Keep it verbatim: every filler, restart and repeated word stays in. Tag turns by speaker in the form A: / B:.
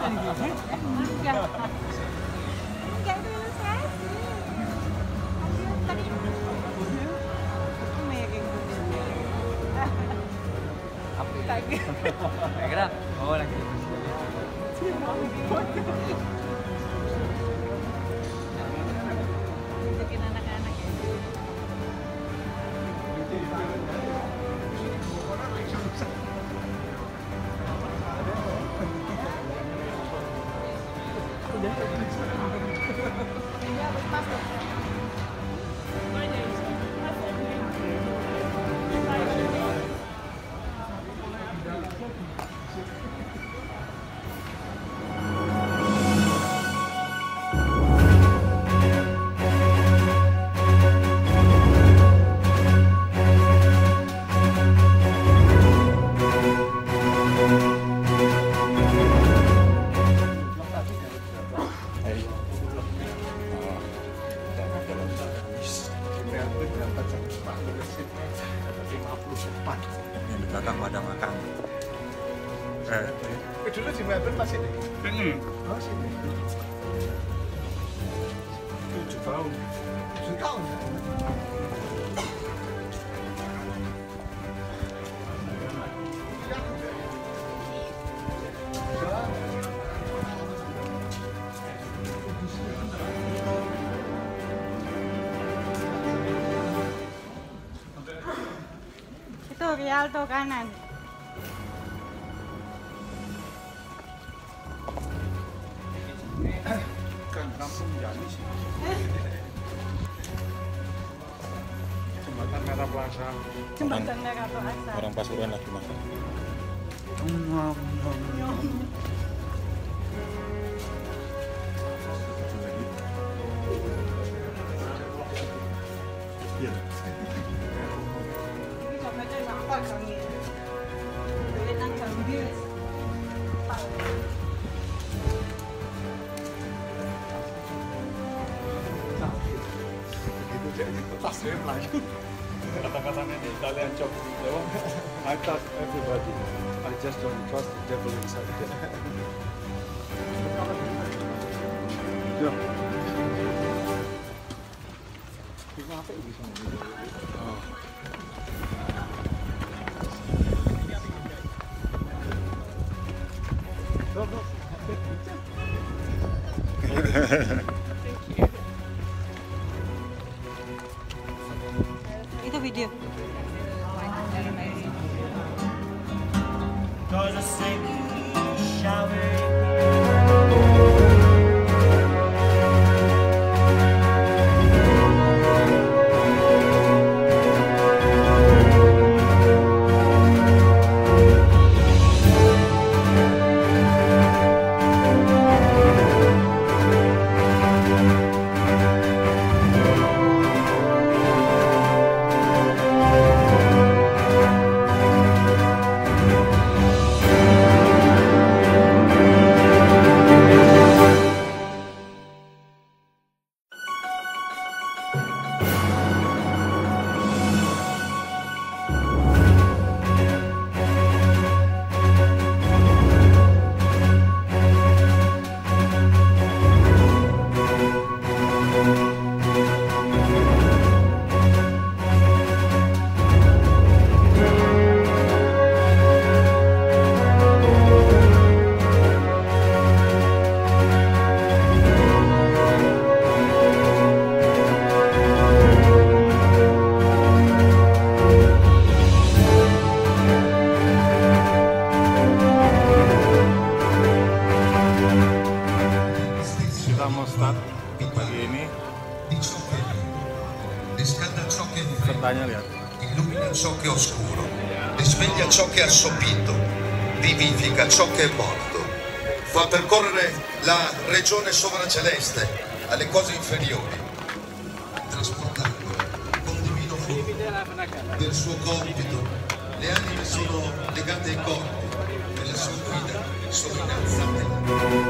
A: Enggak itu ilustrasi. Tadi lagi.
B: Kira, oh lagi.
A: Bikin anak-anak ya.
C: Yang di belakang pada makan. Eh,
D: eh dulu di Melbourne masih ini?
C: hmm.
D: Oh sini. Tujuh tahun. Tujuh tahun ya?
A: Itu Rialto kanan.
D: Kan kampung Jani sih. Jembatan Merah Plaza.
A: Jembatan Merah Plaza.
C: Orang Pasuruan lagi makan. Iya.
A: Ini sampai nampak kami. Duit nang Gambir.
D: Itu jadi pas dia melayu. Kata-katanya di Italian job. I thought everybody. I just don't trust the devil inside them. Ya. Kenapa bisa begini? Oh. Look, look.
A: Itu video.
E: Cause I say shower.
D: Kita mau start pagi ini.
F: Riscalda ciò che è
D: Sertanya lihat.
F: illumina ciò che è oscuro, risveglia ciò che è assopito, vivifica ciò che è morto, fa percorrere la regione sovraceleste alle cose inferiori, trasportando con divino flusso del suo compito. Le anime sono legate ai corpi e la sua guida sono innalzate.